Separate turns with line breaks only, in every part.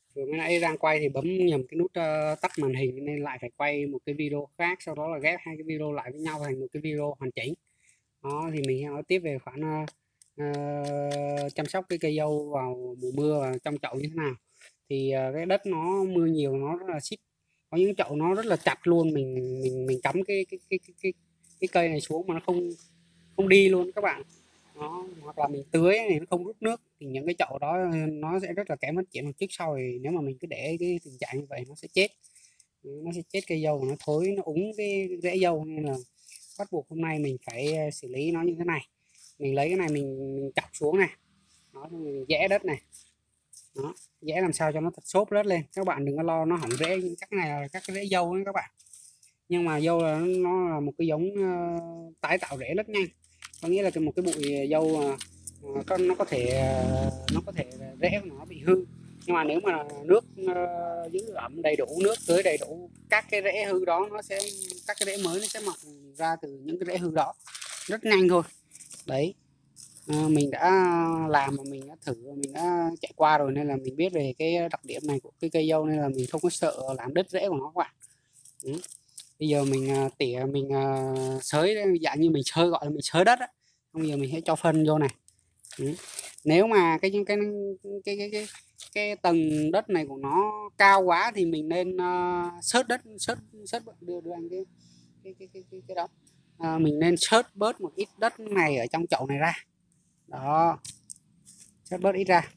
Vừa mới nãy đang quay thì bấm nhầm cái nút tắt màn hình nên lại phải quay một cái video khác, sau đó là ghép hai cái video lại với nhau thành một cái video hoàn chỉnh. Đó thì mình sẽ nói tiếp về khoản chăm sóc cái cây dâu vào mùa mưa và trong chậu như thế nào. Thì cái đất nó mưa nhiều nó rất là xít, có những chậu nó rất là chặt luôn, mình cắm cái cây này xuống mà nó không không đi luôn các bạn. Đó, hoặc là mình tưới thì nó không rút nước thì những cái chậu đó nó sẽ rất là kém phát triển một trước sau, thì nếu mà mình cứ để cái tình trạng như vậy nó sẽ chết. Nó sẽ chết cây dâu, nó thối, nó úng cái rễ dâu, nên là bắt buộc hôm nay mình phải xử lý nó như thế này. Mình lấy cái này mình chọc xuống này, đó, mình giã đất này, đó, giã làm sao cho nó thật xốp đất lên. Các bạn đừng có lo nó hỏng rễ, chắc này là các cái rễ dâu đấy các bạn. Nhưng mà dâu là nó là một cái giống tái tạo rễ rất nhanh, có nghĩa là một cái bụi dâu nó có thể rễ của nó bị hư, nhưng mà nếu mà nước giữ ẩm đầy đủ, nước tưới đầy đủ, các cái rễ hư đó nó sẽ, các cái rễ mới nó sẽ mọc ra từ những cái rễ hư đó rất nhanh thôi. Đấy, mình đã làm mà mình đã thử, mình đã chạy qua rồi nên là mình biết về cái đặc điểm này của cái cây dâu, nên là mình không có sợ làm đứt rễ của nó các bạn. Ừ. Bây giờ mình tỉa, mình xới, dạng như mình xới, gọi là mình xới đất á. Bây giờ mình sẽ cho phân vô này. Ừ. Nếu mà cái tầng đất này của nó cao quá thì mình nên xớt đất, xớt đưa anh cái đó. Mình nên xớt bớt một ít đất này ở trong chậu này ra. Đó, xớt bớt ít ra,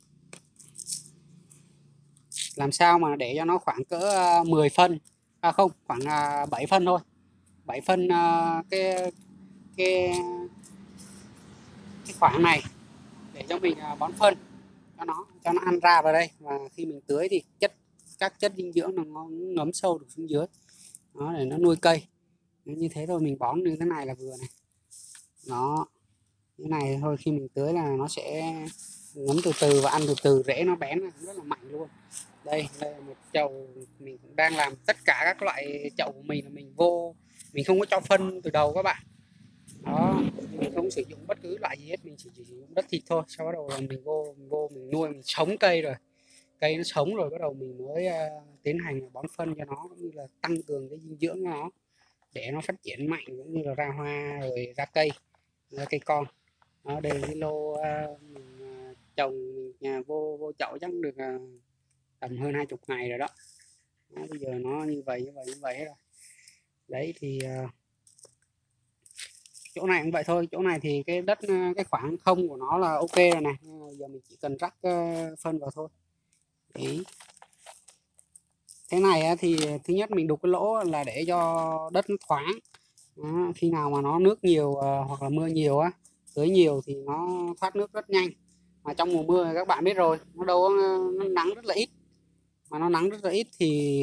làm sao mà để cho nó khoảng cỡ 10 phân, không, khoảng 7 phân thôi. 7 phân cái cái khoảng này để cho mình bón phân cho nó ăn ra vào đây, và khi mình tưới thì các chất dinh dưỡng nó ngấm sâu được xuống dưới đó để nó nuôi cây. Như thế thôi, mình bón như thế này là vừa này. Đó, như thế này thôi, khi mình tưới là nó sẽ ngấm từ từ và ăn từ từ, rễ nó bén rất là mạnh luôn. Đây là một chậu mình cũng đang làm, tất cả các loại chậu của mình là mình không có cho phân từ đầu các bạn. Đó, mình không sử dụng bất cứ loại gì hết, mình chỉ sử dụng đất thịt thôi. Sau bắt đầu là mình nuôi, mình sống cây rồi, cây nó sống rồi bắt đầu mình mới tiến hành bón phân cho nó, cũng như là tăng cường cái dinh dưỡng cho nó để nó phát triển mạnh, cũng như là ra hoa rồi ra cây, ra cây con. Đó, đây là cái lô mình trồng, mình vô vô chậu chắc được tầm hơn 20 ngày rồi đó. Đó, bây giờ nó như vậy hết rồi. Đấy thì chỗ này cũng vậy thôi, chỗ này thì cái đất cái khoảng không của nó là ok rồi này. Giờ mình chỉ cần rắc phân vào thôi. Đấy, thế này thì thứ nhất mình đục cái lỗ là để cho đất nó thoáng. Đó, khi nào mà nó nước nhiều hoặc là mưa nhiều á, tưới nhiều thì nó thoát nước rất nhanh. Mà trong mùa mưa các bạn biết rồi, nó đâu có, nó nắng rất là ít, mà nó nắng rất là ít thì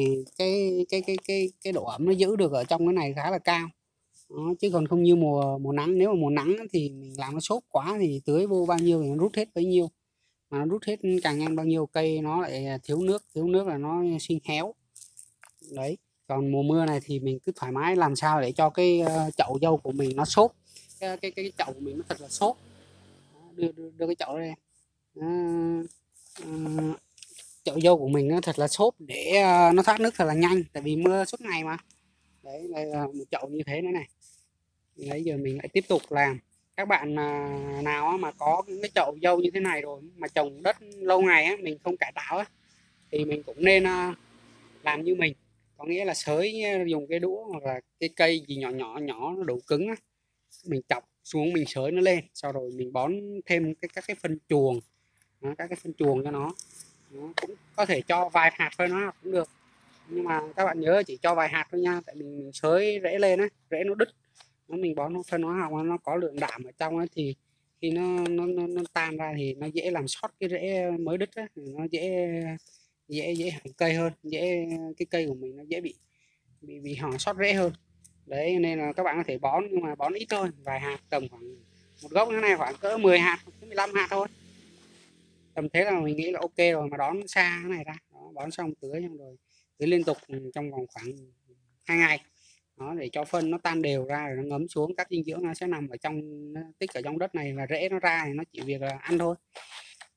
cái độ ẩm nó giữ được ở trong cái này khá là cao. Đó, chứ còn không như mùa mùa nắng, nếu mà mùa nắng thì mình làm nó xốp quá thì tưới vô bao nhiêu thì nó rút hết bấy nhiêu, mà nó rút hết càng nhanh bao nhiêu cây nó lại thiếu nước là nó sinh héo. Đấy, còn mùa mưa này thì mình cứ thoải mái làm sao để cho cái chậu dâu của mình nó xốp, cái chậu của mình nó thật là xốp. Đưa cái chậu đây. Đó, ờ, chậu dâu của mình nó thật là xốp để nó thoát nước thật là nhanh, tại vì mưa suốt ngày mà. Đấy, đây là một chậu như thế nữa này. Đấy, giờ mình lại tiếp tục làm. Các bạn nào mà có cái chậu dâu như thế này rồi mà trồng đất lâu ngày á, mình không cải tạo á, thì mình cũng nên làm như mình, có nghĩa là xới, dùng cái đũa hoặc là cái cây gì nhỏ nhỏ nhỏ nó đủ cứng á, mình chọc xuống mình xới nó lên, sau rồi mình bón thêm các cái phân chuồng. Đó, các cái phân chuồng cho nó. Đó, cũng có thể cho vài hạt thôi nó cũng được, nhưng mà các bạn nhớ chỉ cho vài hạt thôi nha, tại mình xới rễ lên á, rễ nó đứt. Nó mình bón phân hóa học nó có lượng đạm ở trong ấy, thì khi nó tan ra thì nó dễ làm sót cái rễ mới đứt á, nó dễ dễ dễ hỏng cây hơn, cái cây của mình nó dễ bị hỏng sót rễ hơn. Đấy nên là các bạn có thể bón, nhưng mà bón ít thôi, vài hạt, tầm khoảng một gốc như này khoảng cỡ 10 hạt 15 hạt thôi, tầm thế là mình nghĩ là ok rồi. Mà đón xa cái này ra đó, bón xong tưới, xong rồi tưới liên tục trong vòng khoảng 2 ngày đó, để cho phân nó tan đều ra rồi nó ngấm xuống, các dinh dưỡng nó sẽ nằm ở trong, nó tích ở trong đất này, và rễ nó ra thì nó chỉ việc là ăn thôi.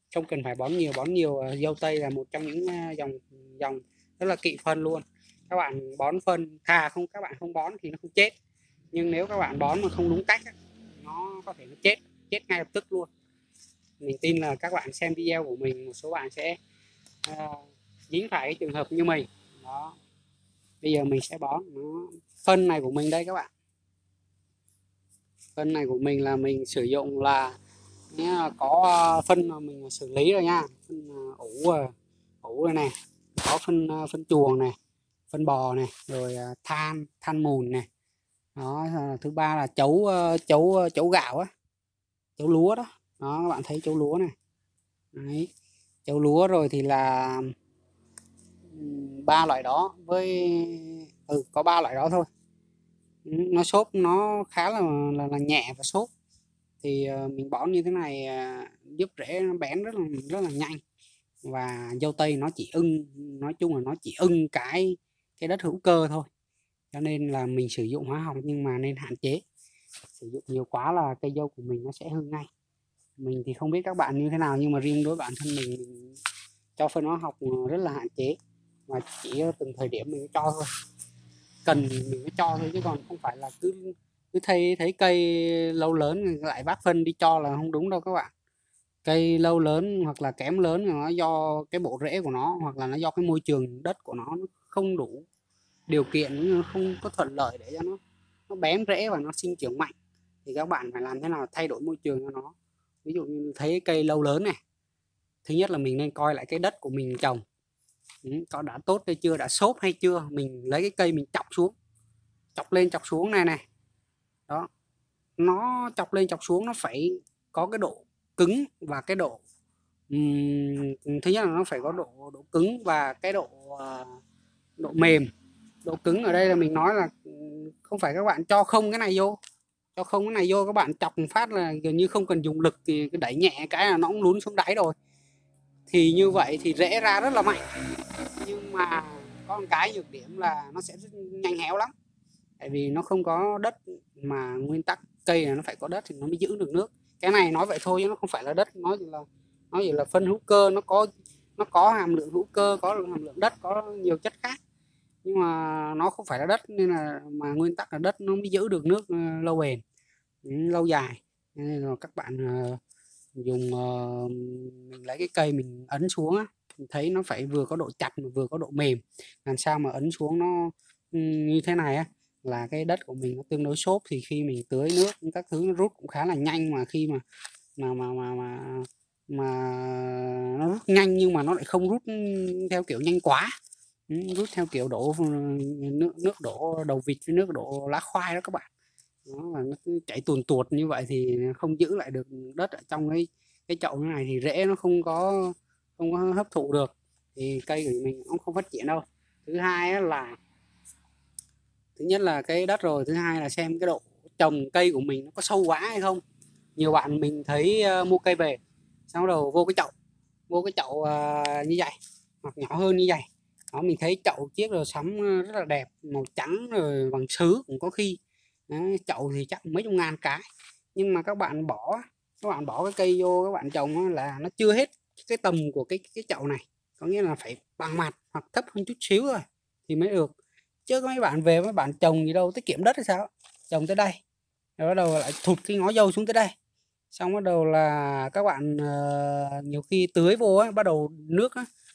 không cần phải bón nhiều. Bón nhiều dâu tây là một trong những dòng dòng rất là kỵ phân luôn. Các bạn bón phân các bạn không bón thì nó không chết, nhưng nếu các bạn bón mà không đúng cách nó có thể nó chết ngay lập tức luôn. Mình tin là các bạn xem video của mình, một số bạn sẽ dính phải cái trường hợp như mình đó. Bây giờ mình sẽ bón phân này của mình đây các bạn. Phân này của mình là mình sử dụng là có phân mà mình xử lý rồi nha. Phân ủ rồi này, có phân chuồng này, phân bò này, rồi than mùn này đó. Thứ ba là chấu gạo á, chấu lúa đó. Đó các bạn thấy chấu lúa này đấy, chấu lúa rồi thì là ba loại đó với có ba loại đó thôi. Nó xốp nó khá là nhẹ và xốp, thì mình bón như thế này giúp rễ nó bén rất là nhanh. Và dâu tây nó chỉ nói chung là nó chỉ cái đất hữu cơ thôi, cho nên là mình sử dụng hóa học nhưng mà nên hạn chế. Sử dụng nhiều quá là cây dâu của mình nó sẽ hư ngay. Mình thì không biết các bạn như thế nào, nhưng mà riêng đối với bản thân mình cho phân hóa học rất là hạn chế, và chỉ từng thời điểm mình cho thôi, cần mình mới cho thôi, chứ còn không phải là cứ thấy cây lâu lớn lại vác phân đi cho là không đúng đâu các bạn. Cây lâu lớn hoặc là kém lớn là nó do cái bộ rễ của nó, hoặc là nó do cái môi trường đất của nó không đủ điều kiện, không có thuận lợi để cho nó bén rễ và nó sinh trưởng mạnh. Thì các bạn phải làm thế nào thay đổi môi trường cho nó. Ví dụ như thấy cây lâu lớn này, thứ nhất là mình nên coi lại cái đất của mình trồng có đã tốt hay chưa, đã xốp hay chưa. Mình lấy cái cây mình chọc xuống, chọc lên chọc xuống này đó, nó chọc lên chọc xuống nó phải có cái độ cứng và cái độ thứ nhất là nó phải có độ cứng và cái độ mềm. Độ cứng ở đây là mình nói là không phải các bạn cho không cái này vô, các bạn chọc một phát là gần như không cần dùng lực, thì cái đẩy nhẹ cái là nó cũng lún xuống đáy rồi. Thì như vậy thì rễ ra rất là mạnh, nhưng mà có một cái nhược điểm là nó sẽ rất nhanh héo lắm. Tại vì nó không có đất, mà nguyên tắc cây là nó phải có đất thì nó mới giữ được nước. Cái này nói vậy thôi chứ nó không phải là đất, nó chỉ là phân hữu cơ, nó có hàm lượng hữu cơ, có hàm lượng đất, có nhiều chất khác, nhưng mà nó không phải là đất, nên là mà nguyên tắc là đất nó mới giữ được nước lâu bền, lâu dài. Nên là các bạn dùng mình lấy cái cây mình ấn xuống á, mình thấy nó phải vừa có độ chặt mà vừa có độ mềm. Làm sao mà ấn xuống nó như thế này á, là cái đất của mình nó tương đối xốp, thì khi mình tưới nước các thứ nó rút cũng khá là nhanh. Mà khi mà nó rút nhanh nhưng mà nó lại không rút theo kiểu nhanh quá, rút theo kiểu đổ nước đổ đầu vịt với nước đổ lá khoai đó các bạn. Đó, và nó cứ chảy tuồn tuột như vậy thì không giữ lại được đất ở trong cái chậu như này, thì rễ nó không có hấp thụ được, thì cây của mình cũng không phát triển đâu. Thứ hai là thứ nhất là cái đất, rồi thứ hai là xem cái độ trồng cây của mình nó có sâu quá hay không. Nhiều bạn mình thấy mua cây về xong đầu vô cái chậu như vậy hoặc nhỏ hơn như vậy đó, mình thấy chậu chiếc rồi sắm rất là đẹp, màu trắng rồi bằng sứ cũng có khi. Đấy, chậu thì chắc mấy chục ngàn cái, nhưng mà các bạn bỏ cái cây vô, các bạn trồng là nó chưa hết cái tầm của cái chậu này, có nghĩa là phải bằng mặt hoặc thấp hơn chút xíu thôi thì mới được. Chứ có mấy bạn về mấy bạn trồng gì đâu tiết kiệm đất hay sao, trồng tới đây rồi bắt đầu lại thụt cái ngó dâu xuống tới đây, xong bắt đầu là các bạn nhiều khi tưới vô á, bắt đầu nước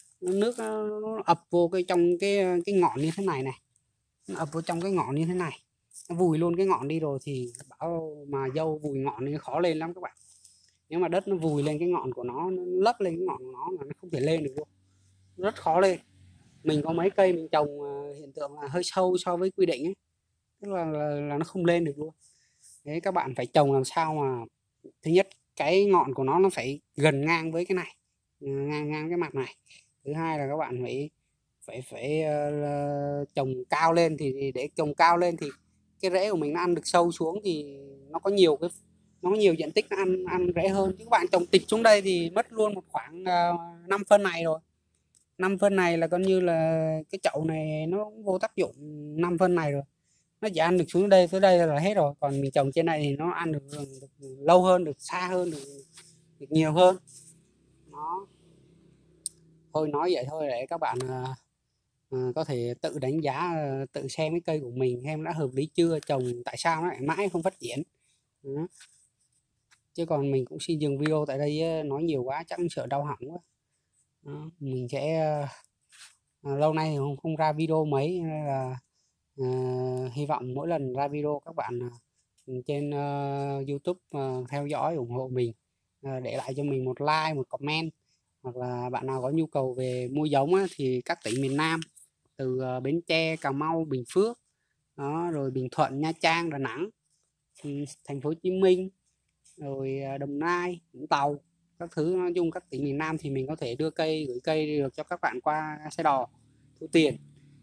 nó ập vô trong cái ngọn như thế này, nó ập vô trong cái ngọn như thế này, nó vùi luôn cái ngọn đi rồi, thì bảo mà dâu vùi ngọn thì khó lên lắm các bạn. Nếu mà đất nó vùi lên cái ngọn của nó lấp lên cái ngọn của nó là nó không thể lên được luôn, rất khó lên. Mình có mấy cây mình trồng hiện tượng là hơi sâu so với quy định ấy, tức là nó không lên được luôn. Đấy, các bạn phải trồng làm sao mà thứ nhất cái ngọn của nó phải gần ngang với cái này, ngang cái mặt này. Thứ hai là các bạn phải trồng cao lên, thì để trồng cao lên thì cái rễ của mình nó ăn được sâu xuống, thì nó có nhiều diện tích nó ăn rễ hơn. Chứ các bạn trồng tịch xuống đây thì mất luôn một khoảng 5 phân này rồi. 5 phân này là coi như là cái chậu này nó vô tác dụng 5 phân này rồi, nó chỉ ăn được xuống đây tới đây là hết rồi. Còn mình trồng trên này thì nó ăn được lâu hơn, được xa hơn, được nhiều hơn nó thôi, nói vậy thôi để các bạn có thể tự đánh giá, tự xem cái cây của mình xem đã hợp lý chưa, trồng tại sao nó lại mãi không phát triển. Đó. Chứ còn mình cũng xin dừng video tại đây, nói nhiều quá chắc cũng sợ đau họng quá. Đó. Mình sẽ lâu nay thì không ra video mấy, nên là hy vọng mỗi lần ra video các bạn trên YouTube theo dõi ủng hộ mình, để lại cho mình một like, một comment, hoặc là bạn nào có nhu cầu về mua giống á, thì các tỉnh miền Nam từ Bến Tre, Cà Mau, Bình Phước, đó, rồi Bình Thuận, Nha Trang, Đà Nẵng, thành phố Hồ Chí Minh, rồi Đồng Nai, Vũng Tàu, các thứ, nói chung các tỉnh miền Nam thì mình có thể đưa cây, gửi cây được cho các bạn qua xe đò thu tiền.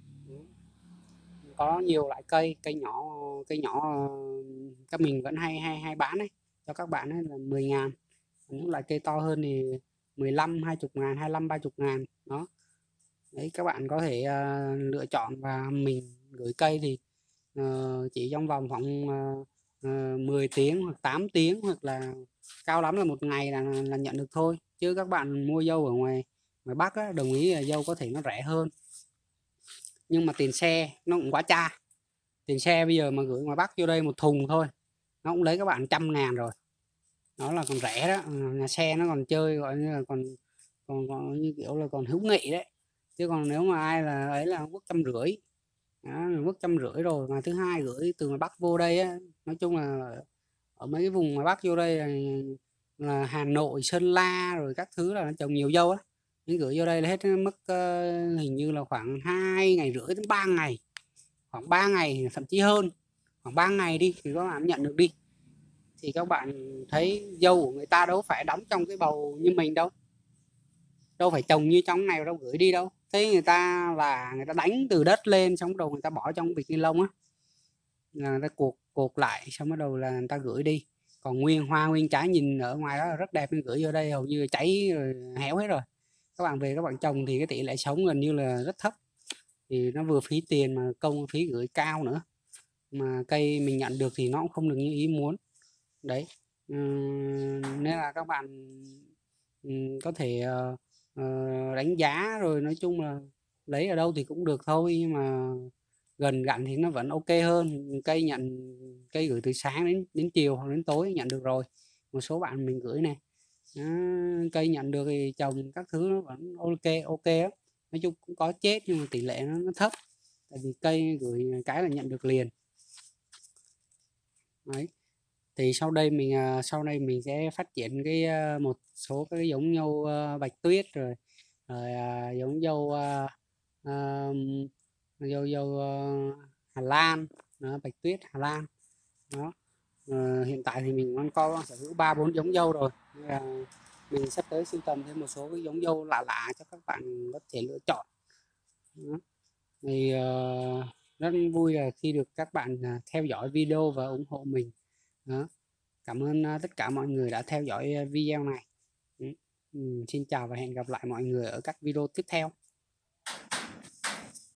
Có nhiều loại cây, cây nhỏ các mình vẫn hay hay hay bán ấy cho các bạn ấy là 10.000, những loại cây to hơn thì 15, 20.000, 25, 30.000 đó. Đấy, các bạn có thể lựa chọn và mình gửi cây thì chỉ trong vòng khoảng 10 tiếng hoặc 8 tiếng, hoặc là cao lắm là một ngày là nhận được thôi. Chứ các bạn mua dâu ở ngoài ngoài Bắc á, đồng ý là dâu có thể nó rẻ hơn, nhưng mà tiền xe nó cũng quá cha. Tiền xe bây giờ mà gửi ngoài Bắc vô đây một thùng thôi nó cũng lấy các bạn 100.000 rồi, nó là còn rẻ đó. Nhà xe nó còn chơi, gọi như là còn như kiểu là còn hữu nghị đấy. Chứ còn nếu mà ai là ấy là quốc 150, quốc 150 rồi. Mà thứ hai, gửi từ ngoài Bắc vô đây á, nói chung là ở mấy cái vùng ngoài Bắc vô đây là Hà Nội, Sơn La rồi các thứ là nó trồng nhiều dâu á, nhưng gửi vô đây là hết mất hình như là khoảng 2 ngày rưỡi đến 3 ngày, khoảng 3 ngày thậm chí hơn, khoảng 3 ngày đi thì các bạn nhận được đi. Thì các bạn thấy dâu của người ta đâu phải đóng trong cái bầu như mình đâu, đâu phải trồng như trong này đâu gửi đi đâu. Thế người ta là người ta đánh từ đất lên, xong đầu người ta bỏ trong bịch ni lông á, là người ta cột lại, xong bắt đầu là người ta gửi đi. Còn nguyên hoa nguyên trái nhìn ở ngoài đó là rất đẹp, nhưng gửi vô đây hầu như cháy rồi, héo hết rồi. Các bạn về các bạn trồng thì cái tỷ lệ sống gần như là rất thấp, thì nó vừa phí tiền mà công phí gửi cao nữa, mà cây mình nhận được thì nó cũng không được như ý muốn đấy. Nên là các bạn có thể đánh giá rồi, nói chung là lấy ở đâu thì cũng được thôi, nhưng mà gần gặn thì nó vẫn ok hơn. Cây gửi từ sáng đến chiều hoặc đến tối nhận được rồi. Một số bạn mình gửi này, cây nhận được thì trồng các thứ nó vẫn ok á. Nói chung cũng có chết nhưng mà tỷ lệ nó thấp, tại vì cây gửi cái là nhận được liền đấy. Thì sau đây mình sẽ phát triển một số cái giống dâu bạch tuyết, rồi giống dâu dâu Hà Lan đó, bạch tuyết Hà Lan đó. Hiện tại thì mình có sở hữu 3-4 giống dâu rồi, nên là mình sắp tới sưu tầm thêm một số cái giống dâu lạ lạ cho các bạn có thể lựa chọn đó. Thì rất vui là khi được các bạn theo dõi video và ủng hộ mình đó. Cảm ơn tất cả mọi người đã theo dõi video này. Xin chào và hẹn gặp lại mọi người ở các video tiếp theo.